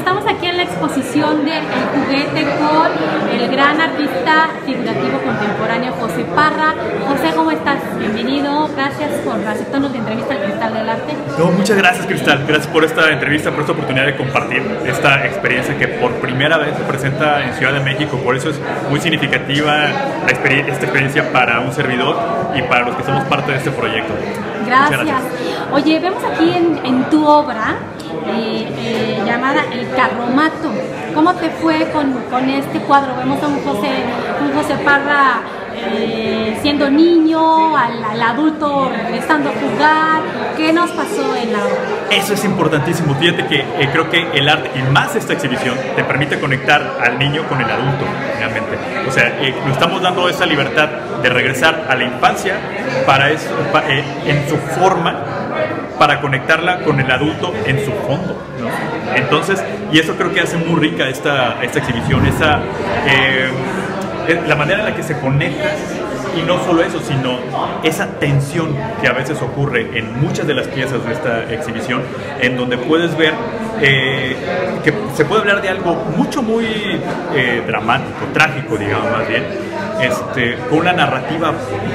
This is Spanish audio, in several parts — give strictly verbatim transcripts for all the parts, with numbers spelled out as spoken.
estamos aquí en la exposición de El Juguete con el gran artista figurativo contemporáneo José Parra. José, ¿cómo estás? Bienvenido, gracias por aceptarnos la entrevista al Cristal del Arte. No, muchas gracias, Cristal, gracias por esta entrevista, por esta oportunidad de compartir esta experiencia que por primera vez se presenta en Ciudad de México. Por eso es muy significativa la experiencia, esta experiencia para un servidor y para los que somos parte de este proyecto. Gracias. gracias. Oye, vemos aquí en, en tu obra eh, eh, llamada El Carromato. ¿Cómo te fue con, con este cuadro? Vemos a un José, un José Parra eh, siendo niño, al, al adulto regresando a jugar. ¿Qué nos pasó en la obra? Eso es importantísimo. Fíjate que eh, creo que el arte, y más esta exhibición, te permite conectar al niño con el adulto, realmente. O sea, eh, nos estamos dando esa libertad de regresar a la infancia para eso, pa, eh, en su forma, para conectarla con el adulto en su fondo, ¿no? Entonces, y eso creo que hace muy rica esta, esta exhibición, esa, eh, la manera en la que se conecta. Y no solo eso, sino esa tensión que a veces ocurre en muchas de las piezas de esta exhibición, en donde puedes ver eh, que se puede hablar de algo mucho muy eh, dramático, trágico, digamos más bien, este, con una narrativa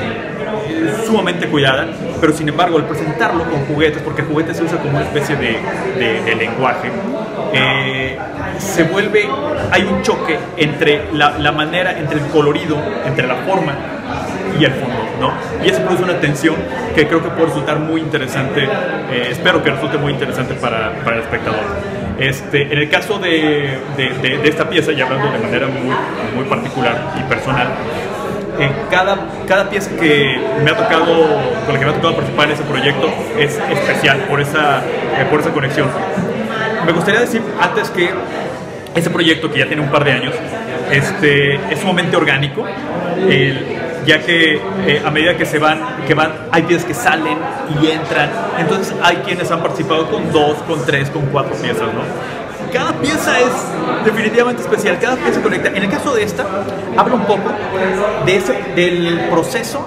sumamente cuidada, pero sin embargo al presentarlo con juguetes, porque el juguete se usa como una especie de, de, de lenguaje, eh, se vuelve, hay un choque entre la, la manera, entre el colorido, entre la forma y el fondo, ¿no? Y eso produce una tensión que creo que puede resultar muy interesante, eh, espero que resulte muy interesante para, para el espectador. Este, en el caso de, de, de, de esta pieza, y hablando de manera muy, muy particular y personal, eh, cada, cada pieza que me ha tocado, con la que me ha tocado participar en ese proyecto es especial por esa, eh, por esa conexión. Me gustaría decir antes que ese proyecto, que ya tiene un par de años, este, es sumamente orgánico, el, ya que eh, a medida que se van, que van, hay piezas que salen y entran, entonces hay quienes han participado con dos, con tres, con cuatro piezas, ¿no? Cada pieza es definitivamente especial, cada pieza conecta. En el caso de esta, habla un poco de ese, del proceso,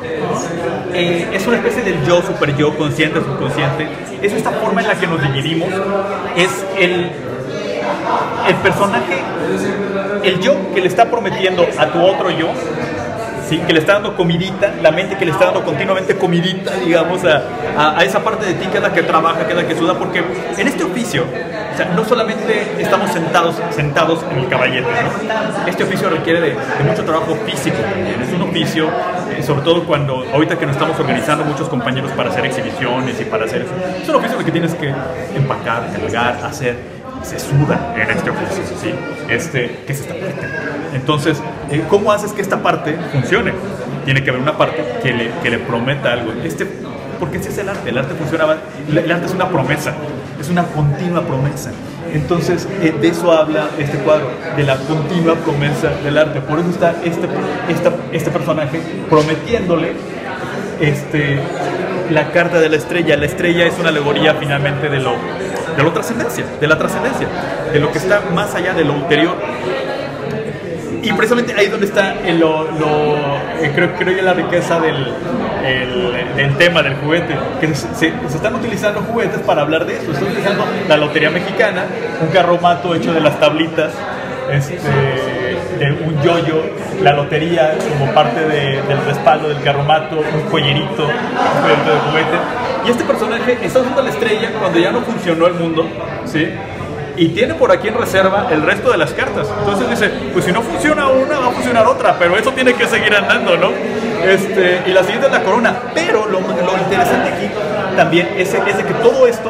eh, es una especie del yo, super yo, consciente, subconsciente, es esta forma en la que nos dividimos, es el, el personaje, el yo que le está prometiendo a tu otro yo, ¿sí? Que le está dando comidita, la mente que le está dando continuamente comidita, digamos, a, a, a esa parte de ti que es la que trabaja, que es la que suda, porque en este oficio, o sea, no solamente estamos sentados, sentados en el caballete, ¿no? Este oficio requiere de, de mucho trabajo físico, es un oficio, eh, sobre todo cuando, ahorita que nos estamos organizando muchos compañeros para hacer exhibiciones y para hacer eso, es un oficio en el que tienes que empacar, cargar, hacer, se suda en este oficio, ¿sí? Este, que es esta parte. Entonces, eh, ¿cómo haces que esta parte funcione? Tiene que haber una parte que le, que le prometa algo. Este, porque ese es el arte, el arte funciona, el arte es una promesa, es una continua promesa. Entonces, eh, de eso habla este cuadro, de la continua promesa del arte. Por eso está este, esta, este personaje prometiéndole este, la carta de la estrella. La estrella es una alegoría finalmente de lo, de lo trascendencia, de la trascendencia, de lo que está más allá de lo ulterior. Y precisamente ahí es donde está el, lo, lo, eh, creo, creo yo la riqueza del, el, del tema del juguete, que se, se, se están utilizando juguetes para hablar de eso. Se está utilizando la lotería mexicana, un carromato hecho de las tablitas, este, de un yoyo, la lotería como parte de, del respaldo del carromato, un cuellerito, un cuellerito de juguete. Y este personaje está usando la estrella cuando ya no funcionó el mundo, ¿sí? Y tiene por aquí en reserva el resto de las cartas. Entonces dice, pues si no funciona una, va a funcionar otra, pero eso tiene que seguir andando, ¿no? Este, y la siguiente es la corona. Pero lo, lo interesante aquí también es, es de que todo esto,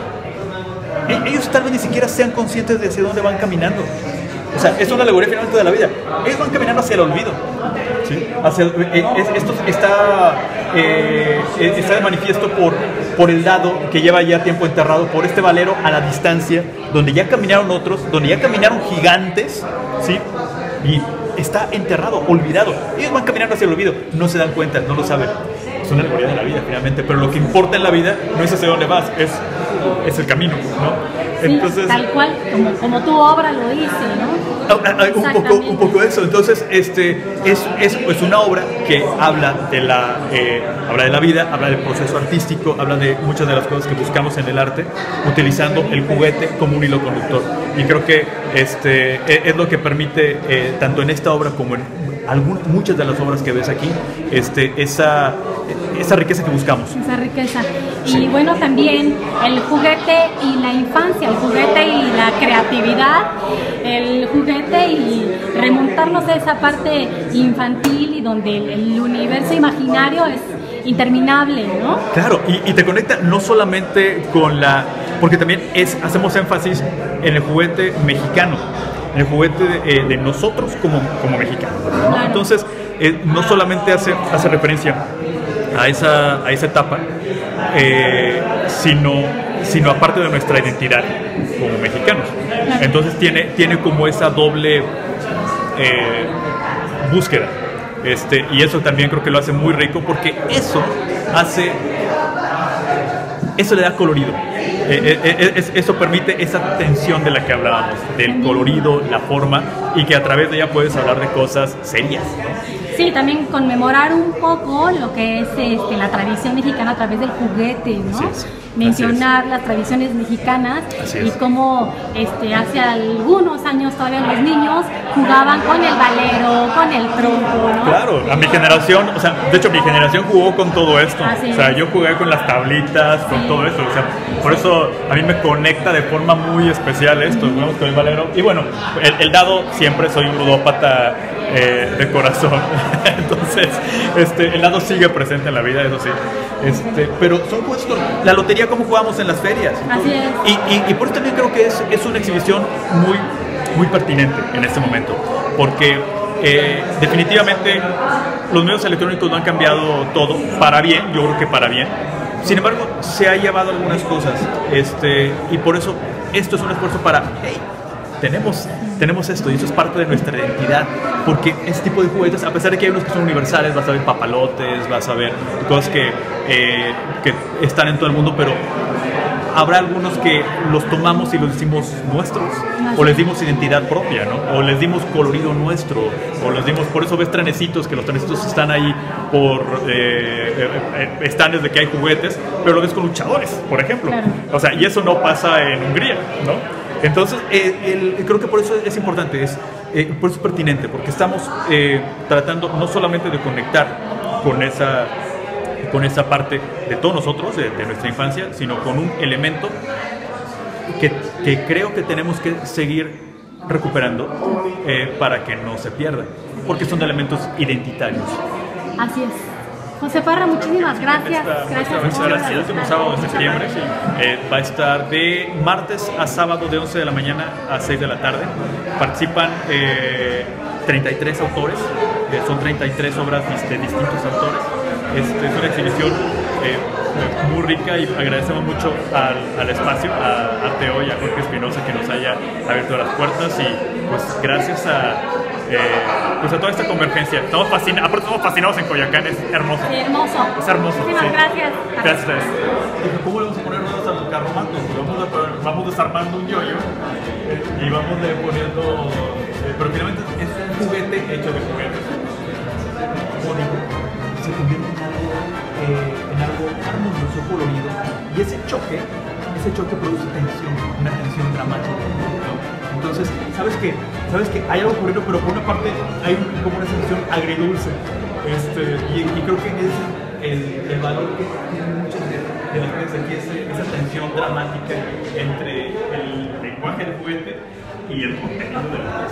ellos tal vez ni siquiera sean conscientes de hacia dónde van caminando. O sea, es una alegoría finalmente de la vida. Ellos van caminando hacia el olvido, ¿sí? Hacia, eh, es, esto está, eh, está de manifiesto por, por el dado que lleva ya tiempo enterrado, por este valero a la distancia, donde ya caminaron otros, donde ya caminaron gigantes, ¿sí? Y está enterrado, olvidado. Ellos van caminando hacia el olvido, no se dan cuenta, no lo saben. Es una alegoría de la vida finalmente, pero lo que importa en la vida no es hacia dónde vas, es, es el camino, ¿no? Sí, Entonces, tal cual, como, como tu obra lo dice, ¿no? Ah, ah, un poco, un poco eso. Entonces, este, es, es, es una obra que habla de, la, eh, habla de la vida, habla del proceso artístico, habla de muchas de las cosas que buscamos en el arte, utilizando el juguete como un hilo conductor. Y creo que este, es lo que permite, eh, tanto en esta obra como en algunas, muchas de las obras que ves aquí, este, esa, esa riqueza que buscamos. Esa riqueza. Y bueno, también el juguete y la infancia, el juguete y la creatividad, el juguete y remontarnos a esa parte infantil y donde el, el universo imaginario es interminable, ¿no? Claro, y, y te conecta no solamente con la... porque también es, hacemos énfasis en el juguete mexicano, en el juguete de, eh, de nosotros como, como mexicanos, ¿no? Claro. Entonces, eh, no solamente hace, hace referencia a esa, a esa etapa, eh, sino, sino aparte de nuestra identidad como mexicanos. Claro. Entonces tiene, tiene como esa doble eh, búsqueda. Este, y eso también creo que lo hace muy rico, porque eso hace, eso le da colorido. Eh, eh, eh, eso permite esa tensión de la que hablábamos, del colorido, la forma, y que a través de ella puedes hablar de cosas serias, ¿no? Sí, también conmemorar un poco lo que es este, la tradición mexicana a través del juguete, ¿no? Así es. Mencionar las tradiciones mexicanas y cómo este, hace algunos años todavía los niños jugaban con el valero, con el trompo, ¿no? Claro, a mi generación, o sea, de hecho mi generación jugó con todo esto. Así o sea, es. yo jugué con las tablitas, con Sí. todo esto. O sea, por eso a mí me conecta de forma muy especial esto, uh-huh. Jugamos con el valero. Y bueno, el, el dado, siempre soy un ludópata eh, de corazón. Entonces, este, el dado sigue presente en la vida, eso sí. Este, pero son juegos con la lotería como jugamos en las ferias. Así es. Y, y, y por eso también creo que es, es una exhibición muy, muy pertinente en este momento. Porque eh, definitivamente los medios electrónicos no han cambiado todo para bien, yo creo que para bien. Sin embargo, se ha llevado algunas cosas. Este, y por eso esto es un esfuerzo para, hey, tenemos, tenemos esto, y eso es parte de nuestra identidad, porque este tipo de juguetes, a pesar de que hay unos que son universales, vas a ver papalotes, vas a ver cosas que, eh, que están en todo el mundo, pero habrá algunos que los tomamos y los decimos nuestros, o les dimos identidad propia, ¿no? O les dimos colorido nuestro, o les dimos, por eso ves trenecitos, que los trenecitos están ahí por eh, eh, están desde que hay juguetes, pero lo ves con luchadores, por ejemplo. Claro. O sea, y eso no pasa en Hungría, ¿no? Entonces, eh, el, creo que por eso es importante, es, eh, por eso es pertinente, porque estamos eh, tratando no solamente de conectar con esa, con esa parte de todos nosotros, de, de nuestra infancia, sino con un elemento que, que creo que tenemos que seguir recuperando eh, para que no se pierda, porque son elementos identitarios. Así es. José Parra, muchísimas gracias. Esta, gracias esta, por esta, el último sábado de septiembre eh, va a estar de martes a sábado de once de la mañana a seis de la tarde. Participan eh, treinta y tres autores, eh, son treinta y tres obras de distintos autores. Este, es una exhibición eh, muy rica, y agradecemos mucho al, al espacio, a Arteo y a Jorge Espinosa, que nos haya abierto las puertas, y pues gracias a Eh, pues a toda esta convergencia. Estamos fascinados, aparte estamos fascinados en Coyoacán, es hermoso. Sí, hermoso. Es hermoso. Muchísimas sí. gracias. Gracias a ustedes. ¿Cómo le vamos a poner ruedas al carromato? Vamos, a, vamos desarmando un yoyo eh, y vamos de poniendo. Eh, pero finalmente es un juguete hecho de juguetes. Código se convierte en algo, eh, en algo armonioso, colorido. Y ese choque, ese choque produce tensión, una tensión dramática, ¿no? Entonces, ¿sabes qué? ¿Sabes qué? Hay algo ocurrido, pero por una parte hay un, como una sensación agridulce. Este, y, y creo que es el, el valor que tienen muchas de, de las veces aquí, es esa tensión dramática entre el lenguaje del juguete y el contenido del juguete.